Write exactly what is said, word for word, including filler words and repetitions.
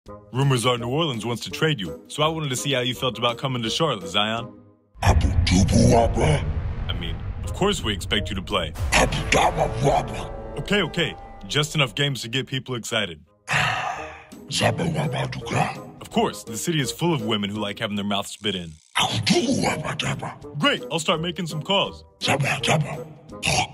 Rumors are New Orleans wants to trade you, so I wanted to see how you felt about coming to Charlotte, Zion. I mean, of course we expect you to play. Okay, okay. Just enough games to get people excited. Of course, the city is full of women who like having their mouths spit in. Great, I'll start making some calls.